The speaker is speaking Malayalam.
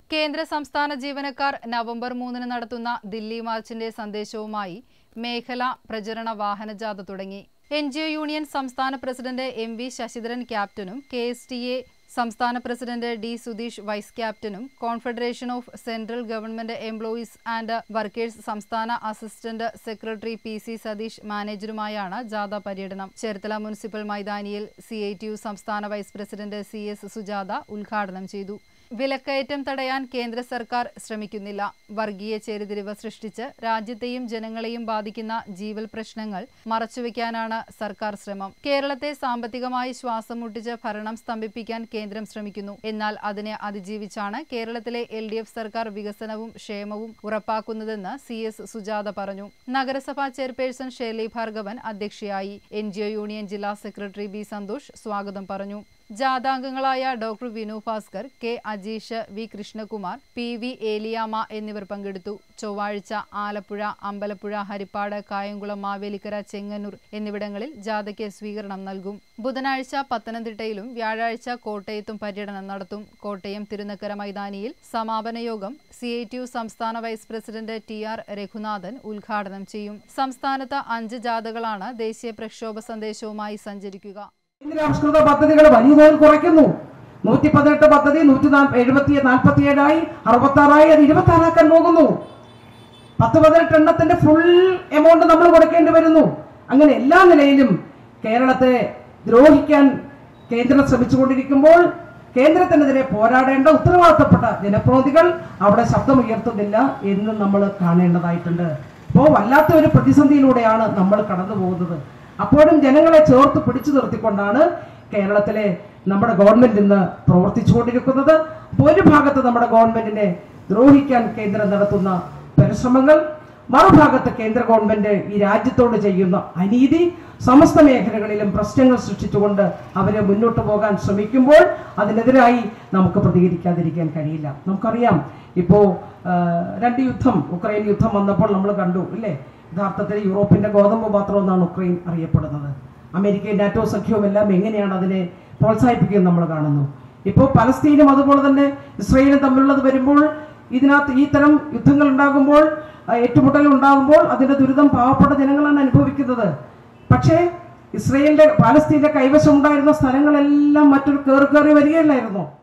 കേന്ദ്ര സംസ്ഥാന ജീവനക്കാർ നവംബർ 3 നടത്തുന്ന ദില്ലി മാർച്ചിന്റെ സന്ദേശവുമായി മേഖല പ്രചരണ വാഹനജാഥ തുടങ്ങി. NGO യൂണിയൻ സംസ്ഥാന പ്രസിഡന്റ് MV ശശിധരൻ ക്യാപ്റ്റനും KSTA സംസ്ഥാന പ്രസിഡന്റ് D സുധീഷ് വൈസ് ക്യാപ്റ്റനും confederation of central government employees and workers സംസ്ഥാന അസിസ്റ്റന്റ് സെക്രട്ടറി PC സതീഷ് മാനേജറുമായാണ് ജാഥ പര്യടനം. ചേർത്തല മുനിസിപ്പൽ മൈതാനിയിൽ CITU സംസ്ഥാന വൈസ് പ്രസിഡന്റ് CS സുജാത ഉദ്ഘാടനം ചെയ്തു. വിലക്കയറ്റം തടയാൻ കേന്ദ്ര സർക്കാർ ശ്രമിക്കുന്നില്ല. വർഗീയ ചേരിതിരിവ് സൃഷ്ടിച്ച് രാജ്യത്തെയും ജനങ്ങളെയും ബാധിക്കുന്ന ജീവൽ പ്രശ്നങ്ങൾ മറച്ചുവെക്കാനാണ് സർക്കാർ ശ്രമം. കേരളത്തെ സാമ്പത്തികമായി ശ്വാസം മുട്ടിച്ച് ഭരണം സ്തംഭിപ്പിക്കാൻ കേന്ദ്രം ശ്രമിക്കുന്നു. എന്നാൽ അതിനെ അതിജീവിച്ചാണ് കേരളത്തിലെ LDF സർക്കാർ വികസനവും ക്ഷേമവും ഉറപ്പാക്കുന്നതെന്ന് CS സുജാത പറഞ്ഞു. നഗരസഭാ ചെയർപേഴ്സൺ ഷേർലി ഭാർഗവൻ അധ്യക്ഷയായി. NGO യൂണിയൻ ജില്ലാ സെക്രട്ടറി B സന്തോഷ് സ്വാഗതം പറഞ്ഞു. ജാഥാംഗങ്ങളായ doctor Vinu Bhaskar, K Ajeesh, V Krishnakumar, PV Eliyamma എന്നിവർ പങ്കെടുത്തു. ചൊവ്വാഴ്ച ആലപ്പുഴ, അമ്പലപ്പുഴ, ഹരിപ്പാട്, കായംകുളം, മാവേലിക്കര, ചെങ്ങന്നൂർ എന്നിവിടങ്ങളിൽ ജാഥയ്ക്ക് സ്വീകരണം നൽകും. ബുധനാഴ്ച പത്തനംതിട്ടയിലും വ്യാഴാഴ്ച കോട്ടയത്തും പര്യടനം നടത്തും. കോട്ടയം തിരുനക്കര മൈതാനിയിൽ സമാപന യോഗം CITU സംസ്ഥാന വൈസ് പ്രസിഡന്റ് TR രഘുനാഥൻ ഉദ്ഘാടനം ചെയ്യും. സംസ്ഥാനത്ത് 5 ജാഥകളാണ് ദേശീയ പ്രക്ഷോഭ സന്ദേശവുമായി സഞ്ചരിക്കുക. കേന്ദ്രാവിഷ്കൃത പദ്ധതികൾ വലിയ തോതിൽ കുറയ്ക്കുന്നു. 118 പദ്ധതി 147 66 അത് 26 ആക്കാൻ പോകുന്നു. 10-18 എണ്ണത്തിന്റെ ഫുൾ എമൗണ്ട് നമ്മൾ കൊടുക്കേണ്ടി വരുന്നു. അങ്ങനെ എല്ലാ നിലയിലും കേരളത്തെ ദ്രോഹിക്കാൻ കേന്ദ്രം ശ്രമിച്ചുകൊണ്ടിരിക്കുമ്പോൾ കേന്ദ്രത്തിനെതിരെ പോരാടേണ്ട ഉത്തരവാദിത്തപ്പെട്ട ജനപ്രതിനിധികൾ അവിടെ ശബ്ദമുയർത്തുന്നില്ല എന്ന് നമ്മൾ കാണേണ്ടതായിട്ടുണ്ട്. അപ്പോൾ വല്ലാത്ത ഒരു പ്രതിസന്ധിയിലൂടെയാണ് നമ്മൾ കടന്നു പോകുന്നത്. അപ്പോഴും ജനങ്ങളെ ചേർത്ത് പിടിച്ചു നിർത്തിക്കൊണ്ടാണ് കേരളത്തിലെ നമ്മുടെ ഗവൺമെന്റ് ഇന്ന് പ്രവർത്തിച്ചുകൊണ്ടിരിക്കുന്നത്. ഒരു ഭാഗത്ത് നമ്മുടെ ഗവൺമെന്റിനെ ദ്രോഹിക്കാൻ കേന്ദ്രം നടത്തുന്ന പരിശ്രമങ്ങൾ, മറുഭാഗത്ത് കേന്ദ്ര ഗവൺമെന്റ് ഈ രാജ്യത്തോട് ചെയ്യുന്ന അനീതി, സമസ്ത മേഖലകളിലും പ്രശ്നങ്ങൾ സൃഷ്ടിച്ചുകൊണ്ട് അവരെ മുന്നോട്ട് പോകാൻ ശ്രമിക്കുമ്പോൾ അതിനെതിരായി നമുക്ക് പ്രതികരിക്കാതിരിക്കാൻ കഴിയില്ല. നമുക്കറിയാം, ഇപ്പോൾ 2 യുദ്ധം, ഉക്രൈൻ യുദ്ധം വന്നപ്പോൾ നമ്മൾ കണ്ടു ഇല്ലേ, യഥാർത്ഥത്തിൽ യൂറോപ്പിന്റെ ഗോതമ്പ് പാത്രം എന്നാണ് ഉക്രൈൻ അറിയപ്പെടുന്നത്. അമേരിക്കയും നാറ്റോ സഖ്യവും എല്ലാം എങ്ങനെയാണ് അതിനെ പ്രോത്സാഹിപ്പിക്കുന്നത് നമ്മൾ കാണുന്നു. ഇപ്പോൾ പലസ്തീനും അതുപോലെ തന്നെ ഇസ്രായേലും തമ്മിലുള്ളത് വരുമ്പോൾ, ഇതിനകത്ത് ഈ തരം യുദ്ധങ്ങൾ ഉണ്ടാകുമ്പോൾ, ഏറ്റുമുട്ടൽ ഉണ്ടാകുമ്പോൾ അതിന്റെ ദുരിതം പാവപ്പെട്ട ജനങ്ങളാണ് അനുഭവിക്കുന്നത്. പക്ഷേ ഇസ്രായേലിന്റെ പാലസ്തീന്റെ കൈവശം ഉണ്ടായിരുന്ന സ്ഥലങ്ങളെല്ലാം മറ്റൊരു കയറി വരികയല്ലായിരുന്നു.